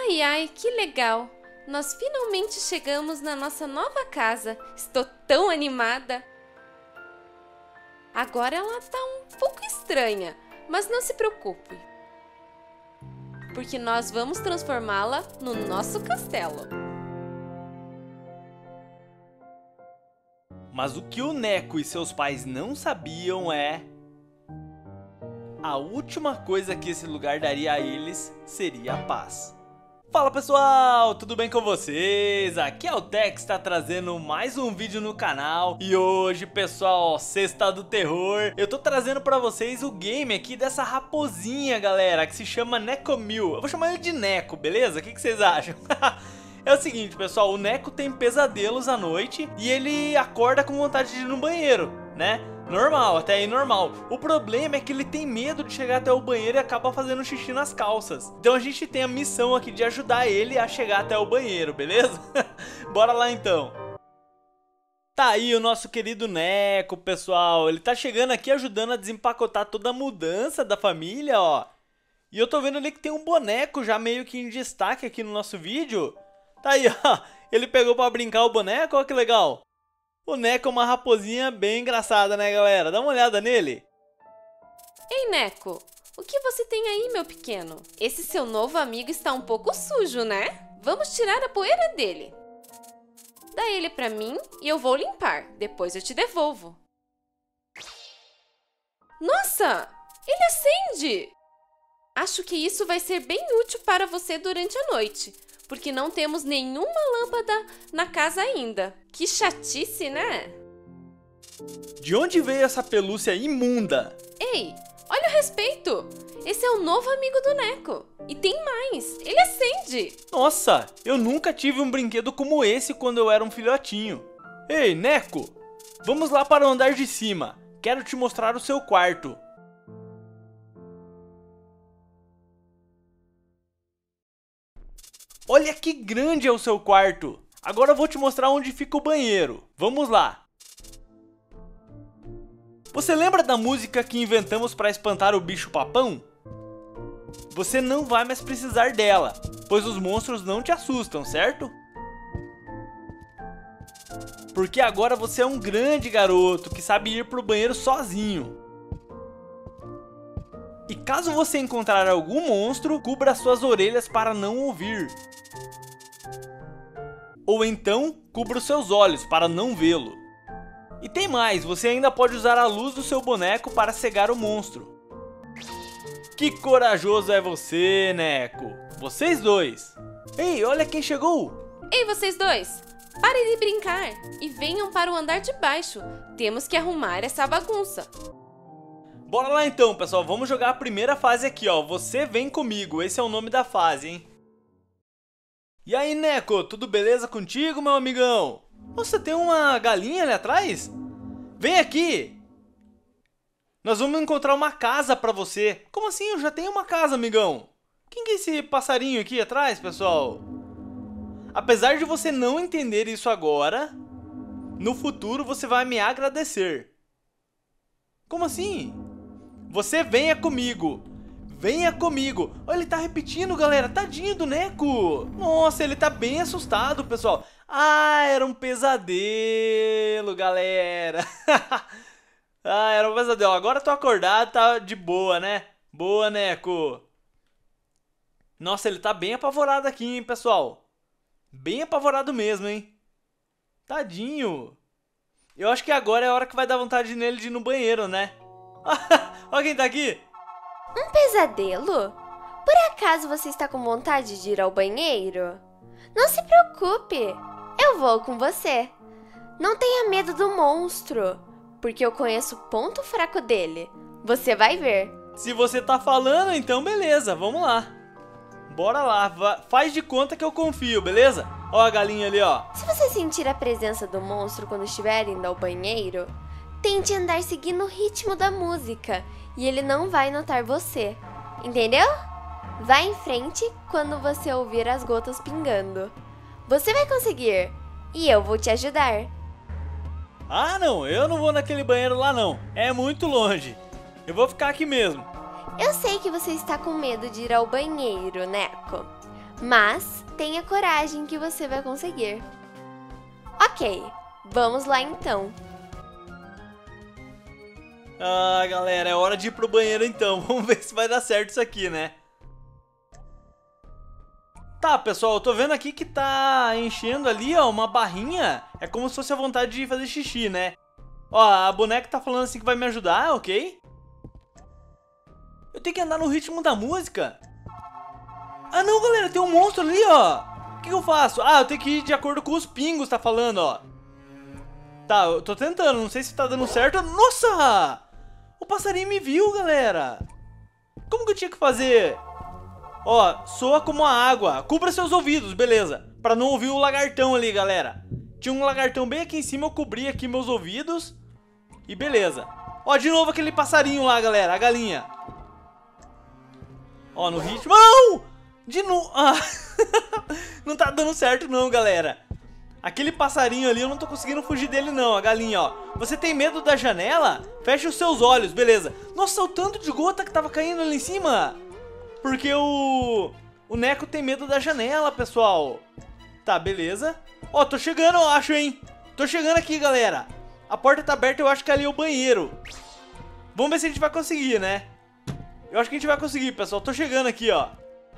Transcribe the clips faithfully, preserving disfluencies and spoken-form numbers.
Ai, ai, que legal! Nós finalmente chegamos na nossa nova casa. Estou tão animada! Agora ela tá um pouco estranha, mas não se preocupe, porque nós vamos transformá-la no nosso castelo. Mas o que o Neco e seus pais não sabiam é... a última coisa que esse lugar daria a eles seria a paz. Fala pessoal, tudo bem com vocês? Aqui é o Tex, tá trazendo mais um vídeo no canal. E hoje, pessoal, sexta do terror, eu tô trazendo pra vocês o game aqui dessa raposinha, galera, que se chama Necomil. Eu vou chamar ele de Neco, beleza? O que, que vocês acham? É o seguinte, pessoal, o Neco tem pesadelos à noite e ele acorda com vontade de ir no banheiro, né? Normal, até aí normal. O problema é que ele tem medo de chegar até o banheiro e acaba fazendo xixi nas calças. Então a gente tem a missão aqui de ajudar ele a chegar até o banheiro, beleza? Bora lá então. Tá aí o nosso querido Neco, pessoal. Ele tá chegando aqui ajudando a desempacotar toda a mudança da família, ó. E eu tô vendo ali que tem um boneco já meio que em destaque aqui no nosso vídeo. Tá aí, ó. Ele pegou pra brincar o boneco, ó que legal. O Neco é uma raposinha bem engraçada, né, galera? Dá uma olhada nele. Ei, Neco, o que você tem aí, meu pequeno? Esse seu novo amigo está um pouco sujo, né? Vamos tirar a poeira dele. Dá ele pra mim e eu vou limpar. Depois eu te devolvo. Nossa, ele acende! Acho que isso vai ser bem útil para você durante a noite, porque não temos nenhuma lâmpada na casa ainda. Que chatice, né? De onde veio essa pelúcia imunda? Ei, olha o respeito! Esse é o novo amigo do Neco. E tem mais, ele acende! Nossa, eu nunca tive um brinquedo como esse quando eu era um filhotinho. Ei, Neco, vamos lá para o andar de cima. Quero te mostrar o seu quarto. Olha que grande é o seu quarto! Agora eu vou te mostrar onde fica o banheiro. Vamos lá! Você lembra da música que inventamos para espantar o bicho-papão? Você não vai mais precisar dela, pois os monstros não te assustam, certo? Porque agora você é um grande garoto que sabe ir pro banheiro sozinho. E caso você encontrar algum monstro, cubra suas orelhas para não ouvir. Ou então, cubra os seus olhos para não vê-lo. E tem mais, você ainda pode usar a luz do seu boneco para cegar o monstro. Que corajoso é você, Neco! Vocês dois! Ei, olha quem chegou! Ei, vocês dois! Parem de brincar e venham para o andar de baixo. Temos que arrumar essa bagunça. Bora lá então, pessoal, vamos jogar a primeira fase aqui, ó. Você vem comigo, esse é o nome da fase, hein? E aí, Neco, tudo beleza contigo, meu amigão? Nossa, tem uma galinha ali atrás? Vem aqui! Nós vamos encontrar uma casa pra você. Como assim? Eu já tenho uma casa, amigão. Quem que é esse passarinho aqui atrás, pessoal? Apesar de você não entender isso agora, no futuro você vai me agradecer. Como assim? Você venha comigo. Venha comigo. Olha, ele tá repetindo, galera. Tadinho do Neco. Nossa, ele tá bem assustado, pessoal. Ah, era um pesadelo, galera. Ah, era um pesadelo. Agora tô acordado, tá de boa, né? Boa, Neco. Nossa, ele tá bem apavorado aqui, hein, pessoal. Bem apavorado mesmo, hein? Tadinho. Eu acho que agora é a hora que vai dar vontade nele de ir no banheiro, né? Olha quem tá aqui. Um pesadelo? Por acaso você está com vontade de ir ao banheiro? Não se preocupe, eu vou com você. Não tenha medo do monstro, porque eu conheço o ponto fraco dele. Você vai ver. Se você tá falando, então beleza, vamos lá. Bora lá, faz de conta que eu confio, beleza? Ó a galinha ali, ó. Se você sentir a presença do monstro quando estiver indo ao banheiro, tente andar seguindo o ritmo da música e ele não vai notar você, entendeu? Vá em frente quando você ouvir as gotas pingando. Você vai conseguir e eu vou te ajudar. Ah, não, eu não vou naquele banheiro lá não, é muito longe. Eu vou ficar aqui mesmo. Eu sei que você está com medo de ir ao banheiro, Neco. Mas tenha coragem que você vai conseguir. Ok, vamos lá então. Ah, galera, é hora de ir pro banheiro então. Vamos ver se vai dar certo isso aqui, né? Tá, pessoal, eu tô vendo aqui que tá enchendo ali, ó, uma barrinha. É como se fosse a vontade de fazer xixi, né? Ó, a boneca tá falando assim que vai me ajudar, ok? Eu tenho que andar no ritmo da música? Ah, não, galera, tem um monstro ali, ó. O que, que eu faço? Ah, eu tenho que ir de acordo com os pingos, tá falando, ó. Tá, eu tô tentando, não sei se tá dando certo. Nossa! O passarinho me viu, galera. Como que eu tinha que fazer? Ó, soa como a água. Cubra seus ouvidos, beleza. Pra não ouvir o lagartão ali, galera. Tinha um lagartão bem aqui em cima, eu cobri aqui meus ouvidos. E beleza. Ó, de novo aquele passarinho lá, galera, a galinha. Ó, no ritmo... Não! De novo... Ah. Não tá dando certo não, galera. Aquele passarinho ali, eu não tô conseguindo fugir dele não, a galinha, ó. Você tem medo da janela? Feche os seus olhos, beleza. Nossa, o tanto de gota que tava caindo ali em cima. Porque o... O Neco tem medo da janela, pessoal. Tá, beleza. Ó, tô chegando, eu acho, hein. Tô chegando aqui, galera. A porta tá aberta, eu acho que ali é o banheiro. Vamos ver se a gente vai conseguir, né? Eu acho que a gente vai conseguir, pessoal. Tô chegando aqui, ó.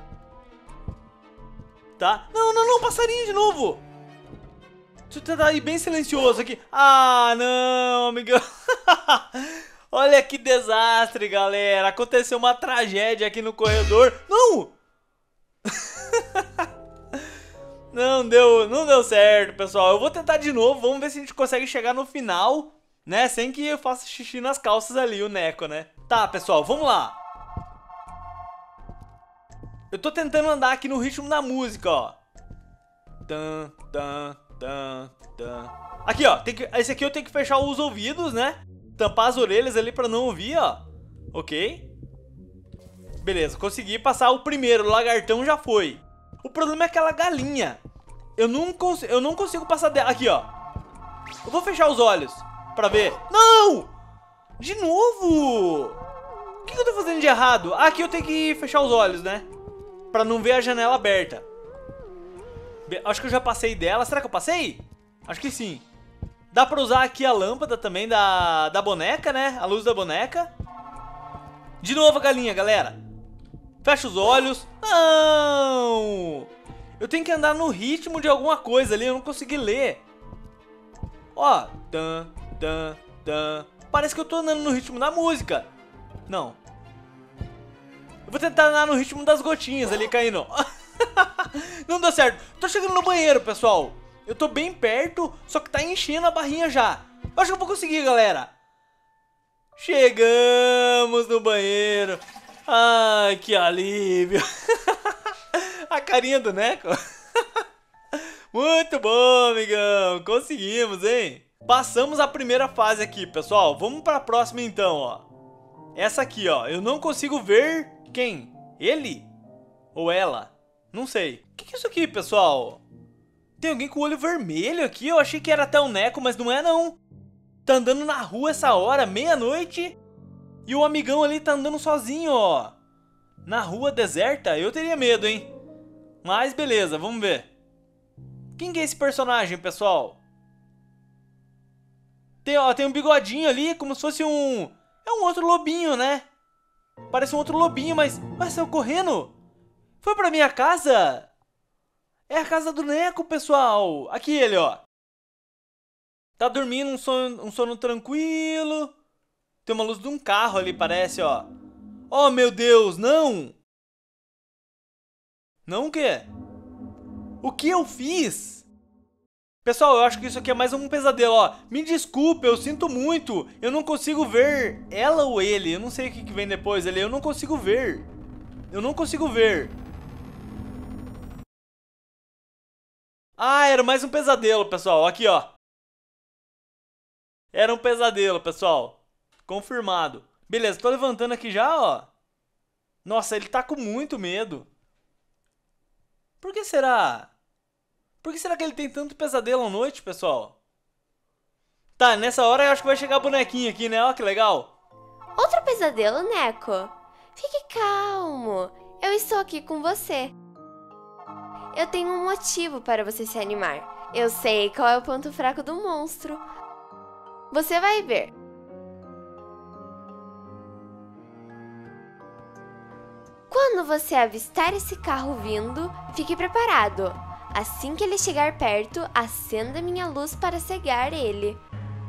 Tá? Não, não, não, passarinho de novo. Deixa eu tentar ir bem silencioso aqui. Ah, não, amigão. Olha que desastre, galera. Aconteceu uma tragédia aqui no corredor. Não! Não deu, não deu certo, pessoal. Eu vou tentar de novo. Vamos ver se a gente consegue chegar no final, né? Sem que eu faça xixi nas calças ali, o Neco, né? Tá, pessoal, vamos lá. Eu tô tentando andar aqui no ritmo da música, ó. Tan, tan, tan, tan. Aqui, ó. Tem que, esse aqui eu tenho que fechar os ouvidos, né? Tampar as orelhas ali pra não ouvir, ó. Ok. Beleza, consegui passar o primeiro. O lagartão já foi. O problema é aquela galinha. Eu não, cons eu não consigo passar dela. Aqui, ó. Eu vou fechar os olhos pra ver. Não! De novo! O que, que eu tô fazendo de errado? Ah, aqui eu tenho que fechar os olhos, né? Pra não ver a janela aberta. Be Acho que eu já passei dela. Será que eu passei? Acho que sim. Dá pra usar aqui a lâmpada também da, da boneca, né? A luz da boneca. De novo a galinha, galera. Fecha os olhos. Não! Eu tenho que andar no ritmo de alguma coisa ali. Eu não consegui ler. Ó. Tan, tan, tan. Parece que eu tô andando no ritmo da música. Não. Eu vou tentar andar no ritmo das gotinhas ali caindo. Não deu certo. Tô chegando no banheiro, pessoal. Eu tô bem perto, só que tá enchendo a barrinha já. Eu acho que eu vou conseguir, galera. Chegamos no banheiro. Ai, que alívio. A carinha do Neco. Muito bom, amigão. Conseguimos, hein? Passamos a primeira fase aqui, pessoal. Vamos pra próxima então, ó. Essa aqui, ó. Eu não consigo ver quem? Ele? Ou ela? Não sei. O que, que é isso aqui, pessoal? Tem alguém com o olho vermelho aqui? Eu achei que era até o Neco, mas não é não. Tá andando na rua essa hora, meia-noite. E o amigão ali tá andando sozinho, ó. Na rua deserta? Eu teria medo, hein? Mas beleza, vamos ver. Quem que é esse personagem, pessoal? Tem, ó, tem um bigodinho ali, como se fosse um... É um outro lobinho, né? Parece um outro lobinho, mas... Mas saiu correndo? Foi pra minha casa? É a casa do Neco, pessoal. Aqui ele, ó. Tá dormindo, um sono, um sono tranquilo. Tem uma luz de um carro ali, parece, ó. Oh, meu Deus, não! Não o quê? O que eu fiz? Pessoal, eu acho que isso aqui é mais um pesadelo, ó. Me desculpe, eu sinto muito. Eu não consigo ver ela ou ele. Eu não sei o que vem depois ali. Eu não consigo ver. Eu não consigo ver. Ah, era mais um pesadelo, pessoal. Aqui, ó. Era um pesadelo, pessoal. Confirmado. Beleza, tô levantando aqui já, ó. Nossa, ele tá com muito medo. Por que será? Por que será que ele tem tanto pesadelo à noite, pessoal? Tá, nessa hora eu acho que vai chegar a bonequinha aqui, né? Ó, que legal. Outro pesadelo, Neco? Fique calmo. Eu estou aqui com você. Eu tenho um motivo para você se animar. Eu sei qual é o ponto fraco do monstro. Você vai ver. Quando você avistar esse carro vindo, fique preparado. Assim que ele chegar perto, acenda minha luz para cegar ele.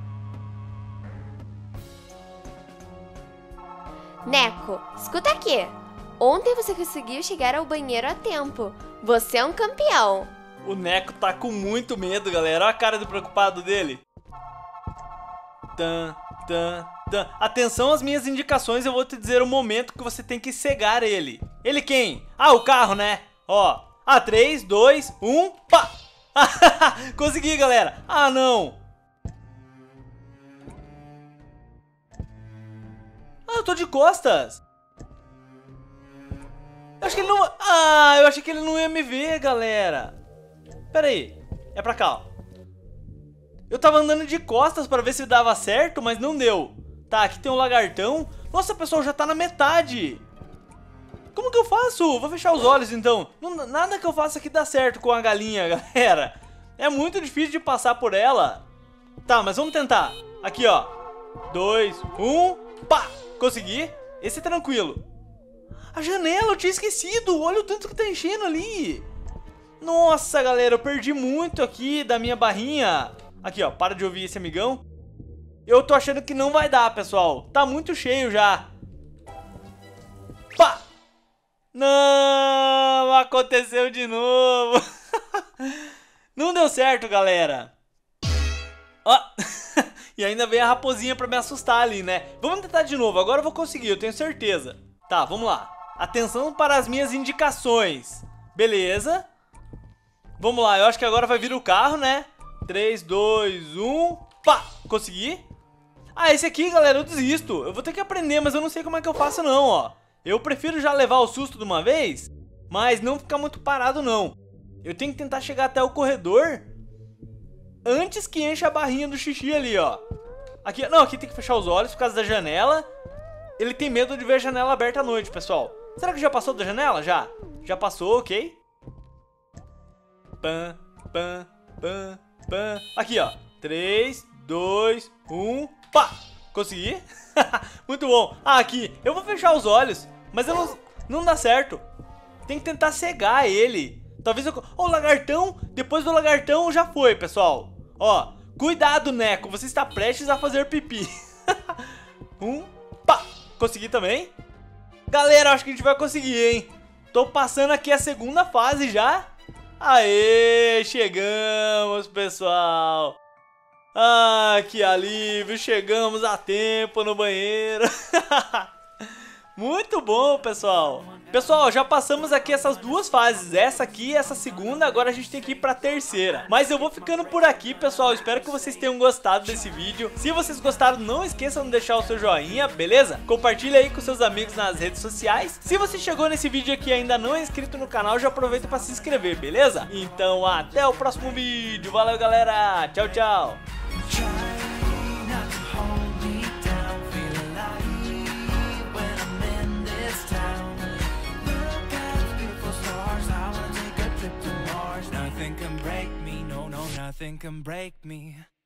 Neco, escuta aqui. Ontem você conseguiu chegar ao banheiro a tempo. Você é um campeão. O Neco tá com muito medo, galera. Olha a cara do preocupado dele. Tan, tan, tan. Atenção às minhas indicações, eu vou te dizer o momento que você tem que cegar ele. Ele quem? Ah, o carro, né? Ó. Ah, três, dois, um, pá! Consegui, galera. Ah, não. Ah, eu tô de costas. Eu acho que ele não... Ah, eu achei que ele não ia me ver, galera. Pera aí. É pra cá, ó. Eu tava andando de costas pra ver se dava certo, mas não deu. Tá, aqui tem um lagartão. Nossa, pessoal, já tá na metade. Como que eu faço? Vou fechar os olhos, então. Não, nada que eu faça aqui dá certo com a galinha, galera. É muito difícil de passar por ela. Tá, mas vamos tentar. Aqui, ó. Dois, um, pá! Consegui. Esse é tranquilo. A janela, eu tinha esquecido. Olha o tanto que tá enchendo ali. Nossa, galera, eu perdi muito aqui da minha barrinha. Aqui, ó, para de ouvir esse amigão. Eu tô achando que não vai dar, pessoal. Tá muito cheio já. Pá! Não, aconteceu de novo. Não deu certo, galera. Ó. E ainda veio a raposinha pra me assustar ali, né? Vamos tentar de novo, agora eu vou conseguir, eu tenho certeza. Tá, vamos lá. Atenção para as minhas indicações. Beleza. Vamos lá, eu acho que agora vai vir o carro, né? três, dois, um, pá! Consegui? Ah, esse aqui, galera, eu desisto. Eu vou ter que aprender, mas eu não sei como é que eu faço não, ó. Eu prefiro já levar o susto de uma vez, mas não ficar muito parado não. Eu tenho que tentar chegar até o corredor antes que encha a barrinha do xixi ali, ó. Aqui, não, aqui tem que fechar os olhos por causa da janela. Ele tem medo de ver a janela aberta à noite, pessoal. Será que já passou da janela? Já? Já passou, ok. Pam, pam, pam, pam. Aqui, ó. três, dois, um, pá! Consegui? Muito bom. Ah, aqui. Eu vou fechar os olhos, mas eu não, não dá certo. Tem que tentar cegar ele. Talvez eu... Ó, o lagartão. Depois do lagartão já foi, pessoal. Ó, cuidado, Neco. Você está prestes a fazer pipi. Um, pá! Consegui também. Galera, acho que a gente vai conseguir, hein? Tô passando aqui a segunda fase já. Aê, chegamos, pessoal. Ah, que alívio. Chegamos a tempo no banheiro. Muito bom, pessoal. Pessoal, já passamos aqui essas duas fases, essa aqui e essa segunda, agora a gente tem que ir pra terceira. Mas eu vou ficando por aqui, pessoal, espero que vocês tenham gostado desse vídeo. Se vocês gostaram, não esqueçam de deixar o seu joinha, beleza? Compartilha aí com seus amigos nas redes sociais. Se você chegou nesse vídeo aqui e ainda não é inscrito no canal, já aproveita pra se inscrever, beleza? Então até o próximo vídeo, valeu galera, tchau, tchau. Nothing can break me, no, no, nothing can break me.